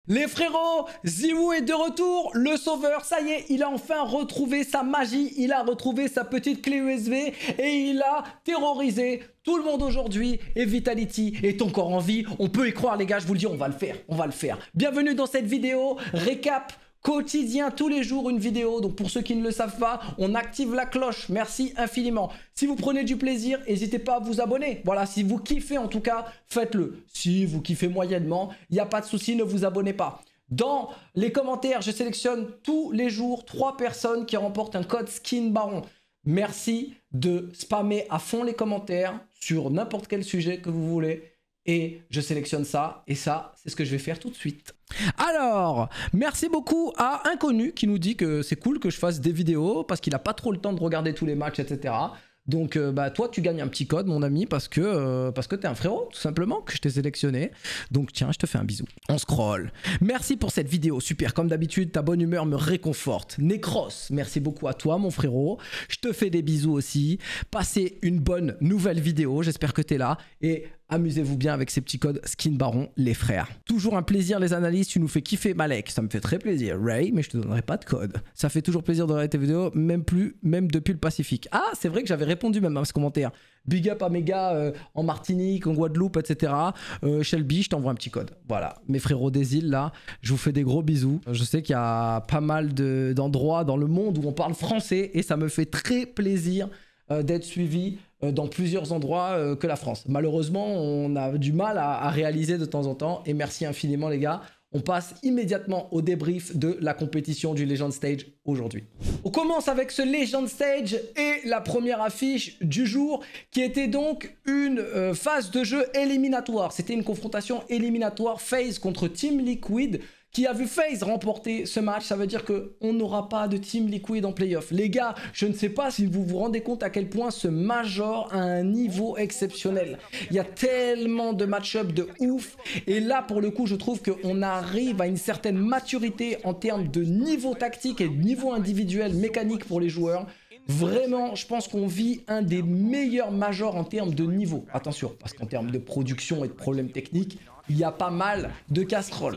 Les frérots, Ziwoo est de retour, le sauveur, ça y est, il a enfin retrouvé sa magie, il a retrouvé sa petite clé USB et il a terrorisé tout le monde aujourd'hui. Et Vitality est encore en vie, on peut y croire les gars, je vous le dis, on va le faire. Bienvenue dans cette vidéo, récap quotidien, tous les jours une vidéo. Donc pour ceux qui ne le savent pas, on active la cloche, merci infiniment. Si vous prenez du plaisir, n'hésitez pas à vous abonner. Voilà, si vous kiffez en tout cas, faites-le. Si vous kiffez moyennement, il n'y a pas de souci, ne vous abonnez pas. Dans les commentaires, je sélectionne tous les jours 3 personnes qui remportent un code Skin Baron. Merci de spammer à fond les commentaires sur n'importe quel sujet que vous voulez. Et je sélectionne ça, et ça, c'est ce que je vais faire tout de suite. Alors, merci beaucoup à Inconnu qui nous dit que c'est cool que je fasse des vidéos parce qu'il n'a pas trop le temps de regarder tous les matchs, etc. Donc, toi, tu gagnes un petit code, mon ami, parce que t'es un frérot, tout simplement, que je t'ai sélectionné. Donc, tiens, je te fais un bisou. On scroll. Merci pour cette vidéo, super. Comme d'habitude, ta bonne humeur me réconforte. Necros, merci beaucoup à toi, mon frérot. Je te fais des bisous aussi. Passez une bonne nouvelle vidéo. J'espère que t'es là. Et amusez-vous bien avec ces petits codes Skin Baron, les frères. Toujours un plaisir, les analyses. Tu nous fais kiffer, Malek. Ça me fait très plaisir. Ray, mais je te donnerai pas de code. Ça fait toujours plaisir de regarder tes vidéos, même depuis le Pacifique. Ah, c'est vrai que j'avais répondu même à ce commentaire. Big up à mes gars en Martinique, en Guadeloupe, etc. Shelby, je t'envoie un petit code. Voilà, mes frérots des îles, là, je vous fais des gros bisous. Je sais qu'il y a pas mal d'endroits dans le monde où on parle français et ça me fait très plaisir d'être suivi dans plusieurs endroits que la France. Malheureusement, on a du mal à réaliser de temps en temps et merci infiniment les gars. On passe immédiatement au débrief de la compétition du Legend Stage aujourd'hui. On commence avec ce Legend Stage et la première affiche du jour qui était donc une phase de jeu éliminatoire. C'était une confrontation éliminatoire FaZe contre Team Liquid qui a vu FaZe remporter ce match. Ça veut dire qu'on n'aura pas de Team Liquid en playoff. Les gars, je ne sais pas si vous vous rendez compte à quel point ce Major a un niveau exceptionnel. Il y a tellement de match-up de ouf. Et là, pour le coup, je trouve qu'on arrive à une certaine maturité en termes de niveau tactique et de niveau individuel mécanique pour les joueurs. Vraiment, je pense qu'on vit un des meilleurs majors en termes de niveau. Attention, parce qu'en termes de production et de problèmes techniques, il y a pas mal de casseroles.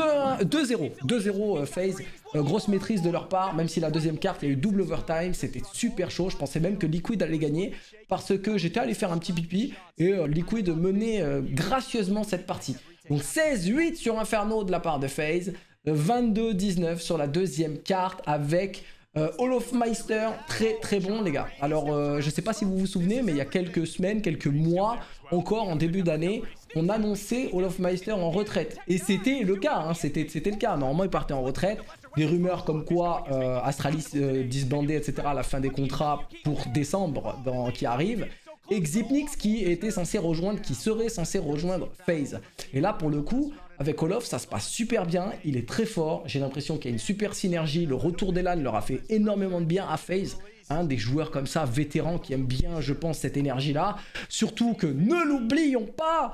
2-0 FaZe, grosse maîtrise de leur part, même si la deuxième carte, il y a eu double overtime, c'était super chaud. Je pensais même que Liquid allait gagner parce que j'étais allé faire un petit pipi et Liquid menait gracieusement cette partie. Donc 16-8 sur Inferno de la part de FaZe, 22-19 sur la deuxième carte avec Olofmeister, très bon les gars. Alors je sais pas si vous vous souvenez, mais il y a quelques semaines, quelques mois encore en début d'année, on annonçait Olofmeister en retraite. Et c'était le cas, hein, c'était le cas. Normalement il partait en retraite. Des rumeurs comme quoi Astralis disbandait, etc. à la fin des contrats pour décembre qui arrive. Et Xypnix qui serait censé rejoindre FaZe. Et là pour le coup, avec Olof, ça se passe super bien, il est très fort, j'ai l'impression qu'il y a une super synergie, le retour d'Elan leur a fait énormément de bien à FaZe, hein, des joueurs comme ça, vétérans qui aiment bien, je pense, cette énergie-là, surtout que ne l'oublions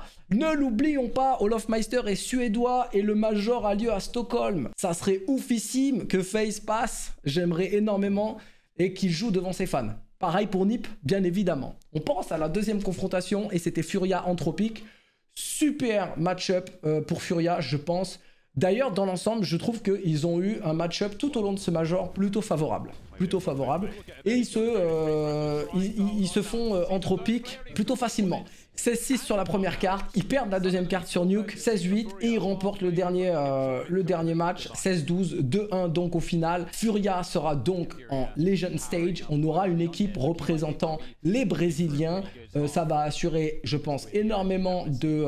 pas, Olofmeister est suédois et le Major a lieu à Stockholm. Ça serait oufissime que FaZe passe, j'aimerais énormément, et qu'il joue devant ses fans. Pareil pour Nip, bien évidemment. On pense à la deuxième confrontation et c'était Furia Anthropic. Super match-up pour Furia, je pense. D'ailleurs, dans l'ensemble, je trouve qu'ils ont eu un match-up tout au long de ce Major plutôt favorable. Et ils se font Anthropic plutôt facilement. 16-6 sur la première carte, ils perdent la deuxième carte sur Nuke, 16-8 et ils remportent le dernier match, 16-12, 2-1 donc au final. Furia sera donc en Legend Stage, on aura une équipe représentant les Brésiliens, ça va assurer, je pense, énormément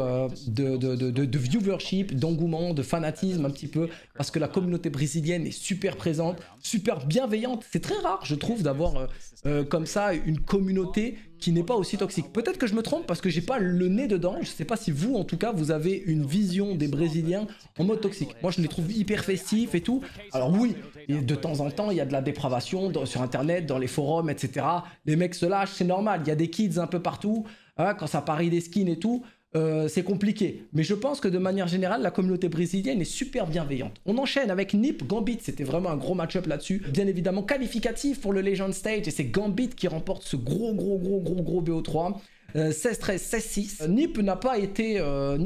de viewership, d'engouement, de fanatisme un petit peu, parce que la communauté brésilienne est super présente, super bienveillante. C'est très rare, je trouve, d'avoir comme ça une communauté qui n'est pas aussi toxique. Peut-être que je me trompe parce que j'ai pas le nez dedans. Je sais pas si vous, en tout cas, vous avez une vision des Brésiliens en mode toxique. Moi, je les trouve hyper festifs et tout. Alors oui, de temps en temps, il y a de la dépravation sur Internet, dans les forums, etc. Les mecs se lâchent, c'est normal. Il y a des kids un peu partout. Hein, quand ça parie des skins et tout, c'est compliqué. Mais je pense que de manière générale, la communauté brésilienne est super bienveillante. On enchaîne avec Nip, Gambit, c'était vraiment un gros match-up là-dessus. Bien évidemment, qualificatif pour le Legend Stage, et c'est Gambit qui remporte ce gros BO3. 16-13, 16-6. Nip n'a pas été,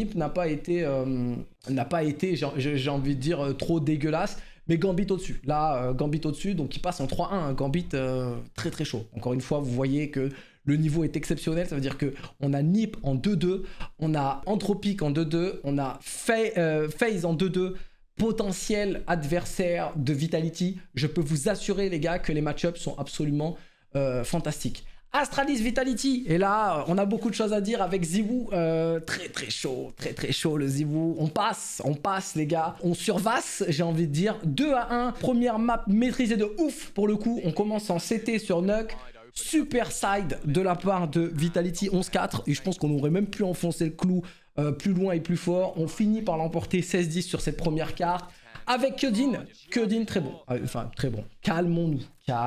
j'ai envie de dire, trop dégueulasse. Mais Gambit au-dessus. Là, Gambit au-dessus, donc il passe en 3-1. Hein. Gambit très très chaud. Encore une fois, vous voyez que le niveau est exceptionnel. Ça veut dire qu'on a Nip en 2-2, on a Anthropic en 2-2, on a FaZe en 2-2. Potentiel adversaire de Vitality. Je peux vous assurer, les gars, que les match-ups sont absolument fantastiques. Astralis Vitality, et là on a beaucoup de choses à dire avec ZywOo, très très chaud le ZywOo, on passe les gars, on survasse, j'ai envie de dire, 2-1, première map maîtrisée de ouf pour le coup, on commence en CT sur Nuke, super side de la part de Vitality 11-4, et je pense qu'on aurait même pu enfoncer le clou plus loin et plus fort, on finit par l'emporter 16-10 sur cette première carte, avec Kyodin très bon, enfin très bon, calmons-nous,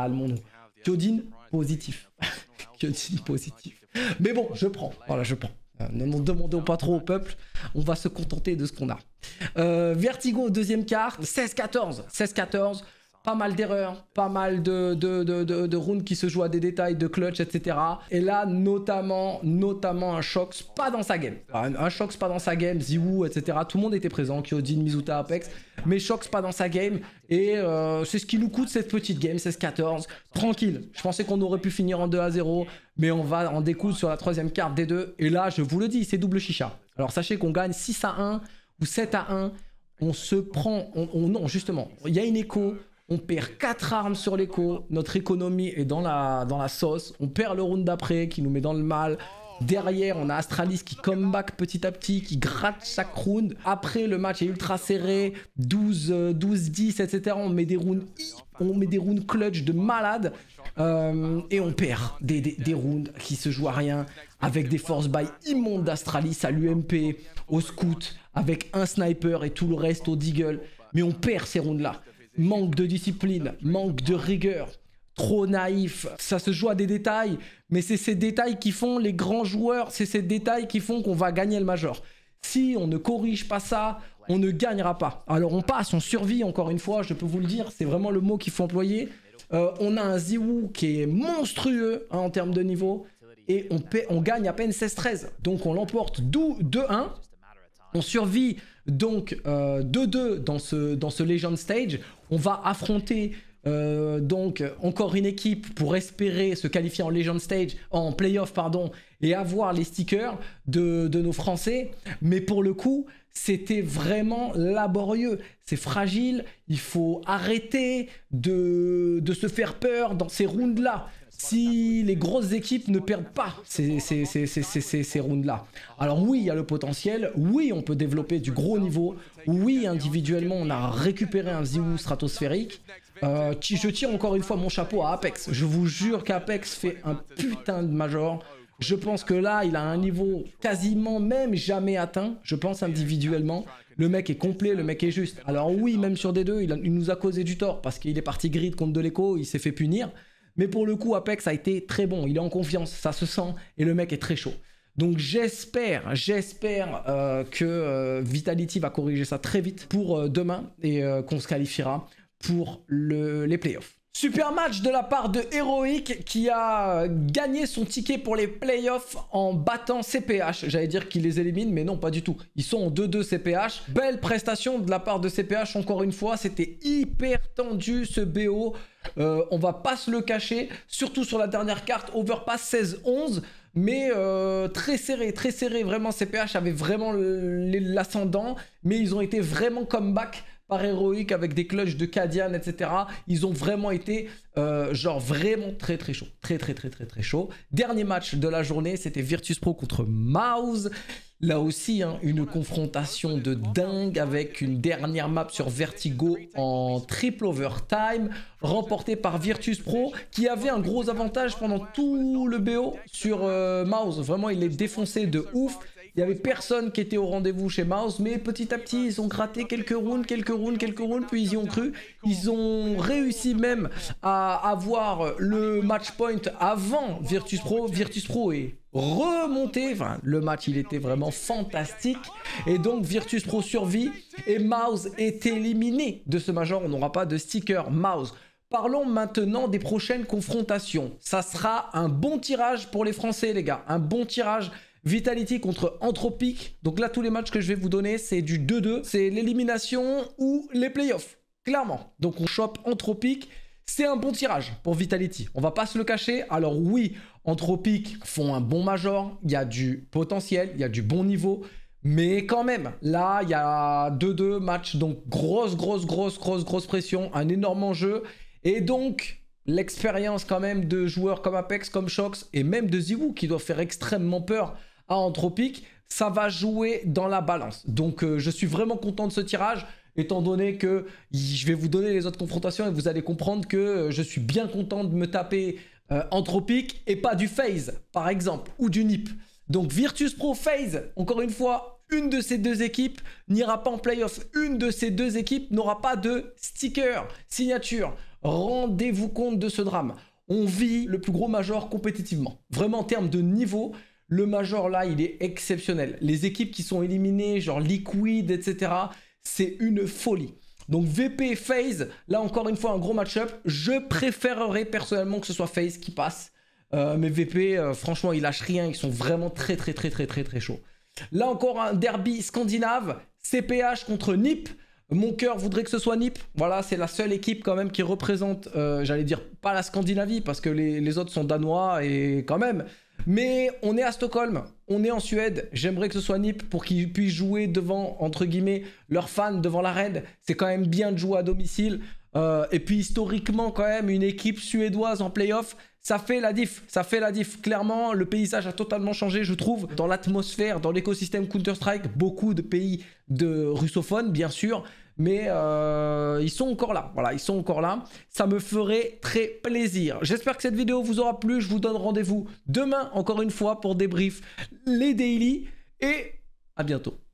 Kyodin positif. Kyodin positif. Mais bon, je prends. Voilà, je prends. Ne nous demandons pas trop au peuple. On va se contenter de ce qu'on a. Vertigo, deuxième carte. 16-14. 16-14. Pas mal d'erreurs. Pas mal de rounds qui se jouent à des détails, de clutch, etc. Et là, notamment un Shox pas dans sa game. Un Shox pas dans sa game. ZywOo, etc. Tout le monde était présent. Kyodin, Mizuta, Apex. Mais Shox pas dans sa game. Et c'est ce qui nous coûte cette petite game. 16-14. Tranquille. Je pensais qu'on aurait pu finir en 2-0. Mais on va en découdre sur la troisième carte des deux. Et là, je vous le dis, c'est double chicha. Alors sachez qu'on gagne 6-1 ou 7-1. On se prend... non, justement. Il y a une écho. On perd 4 armes sur l'écho, notre économie est dans la sauce, on perd le round d'après qui nous met dans le mal. Derrière, on a Astralis qui comeback petit à petit, qui gratte chaque round. Après, le match est ultra serré, 12-10, etc. On met des rounds clutch de malade. Et on perd des rounds qui se jouent à rien, avec des force buy immondes d'Astralis à l'UMP, au scout, avec un sniper et tout le reste au deagle. Mais on perd ces rounds-là. Manque de discipline, manque de rigueur, trop naïf. Ça se joue à des détails, mais c'est ces détails qui font les grands joueurs, c'est ces détails qui font qu'on va gagner le Major. Si on ne corrige pas ça, on ne gagnera pas. Alors on passe, on survit, encore une fois, je peux vous le dire, c'est vraiment le mot qu'il faut employer. On a un ZywOo qui est monstrueux hein, en termes de niveau, et on gagne à peine 16-13. Donc on l'emporte 2-1. On survit donc 2-2 dans ce Legend Stage. On va affronter donc encore une équipe pour espérer se qualifier en Legend Stage, en Playoff pardon, et avoir les stickers de nos Français. Mais pour le coup, c'était vraiment laborieux. C'est fragile. Il faut arrêter de se faire peur dans ces rounds-là. Si les grosses équipes ne perdent pas ces rounds-là. Alors oui, il y a le potentiel. Oui, on peut développer du gros niveau. Oui, individuellement, on a récupéré un ZywOo stratosphérique. Je tire encore une fois mon chapeau à Apex. Je vous jure qu'Apex fait un putain de Major. Je pense que là, il a un niveau quasiment même jamais atteint. Je pense individuellement. Le mec est complet, le mec est juste. Alors oui, même sur D2, il nous a causé du tort parce qu'il est parti grid contre de l'écho, il s'est fait punir. Mais pour le coup, Apex a été très bon. Il est en confiance, ça se sent. Et le mec est très chaud. Donc j'espère que Vitality va corriger ça très vite pour demain. Et qu'on se qualifiera pour les playoffs. Super match de la part de Heroic qui a gagné son ticket pour les playoffs en battant CPH. J'allais dire qu'il les élimine, mais non, pas du tout. Ils sont en 2-2 CPH. Belle prestation de la part de CPH, encore une fois. C'était hyper tendu ce BO. On va pas se le cacher, surtout sur la dernière carte, Overpass 16-11. Mais très serré, vraiment CPH avait vraiment l'ascendant. Mais ils ont été vraiment comeback par Heroic avec des clutches de Cadian, etc. Ils ont vraiment été genre vraiment très chaud. Très chaud. Dernier match de la journée, c'était Virtus.pro contre MOUZ. Là aussi, hein, une confrontation de dingue avec une dernière map sur Vertigo en triple overtime, remportée par Virtus.pro, qui avait un gros avantage pendant tout le BO sur MOUZ. Vraiment, il est défoncé de ouf. Il n'y avait personne qui était au rendez-vous chez MOUZ, mais petit à petit, ils ont gratté quelques rounds, puis ils y ont cru. Ils ont réussi même à avoir le match point avant Virtus.pro. Virtus.pro est remonté, enfin, le match, il était vraiment fantastique. Et donc, Virtus.pro survit et MOUZ est éliminé de ce Major. On n'aura pas de sticker MOUZ Parlons maintenant des prochaines confrontations. Ça sera un bon tirage pour les Français, les gars. Un bon tirage. Vitality contre Entropic. Donc là, tous les matchs que je vais vous donner, c'est du 2-2. C'est l'élimination ou les playoffs. Clairement. Donc on chope Entropic. C'est un bon tirage pour Vitality. On va pas se le cacher. Alors oui, Entropic font un bon major. Il y a du potentiel. Il y a du bon niveau. Mais quand même, là, il y a 2-2 matchs. Donc grosse pression. Un énorme enjeu. Et donc, l'expérience quand même de joueurs comme Apex, comme Shox et même de ZywOo qui doivent faire extrêmement peur à Entropic, ça va jouer dans la balance. Donc, je suis vraiment content de ce tirage, étant donné que je vais vous donner les autres confrontations et vous allez comprendre que je suis bien content de me taper Entropic et pas du FaZe, par exemple, ou du NiP. Donc, Virtus Pro FaZe, encore une fois, une de ces deux équipes n'ira pas en playoff. Une de ces deux équipes n'aura pas de sticker, signature. Rendez-vous compte de ce drame. On vit le plus gros major compétitivement. Vraiment en termes de niveau, le major là, il est exceptionnel. Les équipes qui sont éliminées, genre Liquid, etc., c'est une folie. Donc VP, FaZe, là encore une fois un gros match-up. Je préférerais personnellement que ce soit FaZe qui passe. Mais VP, franchement, ils lâchent rien. Ils sont vraiment très chauds. Là encore un derby scandinave. CPH contre NiP. Mon cœur voudrait que ce soit NiP. Voilà, c'est la seule équipe quand même qui représente, j'allais dire pas la Scandinavie parce que les autres sont danois et quand même. Mais on est à Stockholm, on est en Suède. J'aimerais que ce soit NiP pour qu'ils puissent jouer devant, entre guillemets, leurs fans, devant l'arène. C'est quand même bien de jouer à domicile. Et puis historiquement quand même, une équipe suédoise en playoff, ça fait la diff. Ça fait la diff. Clairement, le paysage a totalement changé, je trouve. Dans l'atmosphère, dans l'écosystème Counter-Strike, beaucoup de pays de russophones, bien sûr. Mais ils sont encore là. Voilà, ils sont encore là. Ça me ferait très plaisir. J'espère que cette vidéo vous aura plu. Je vous donne rendez-vous demain, encore une fois, pour débrief les daily. Et à bientôt.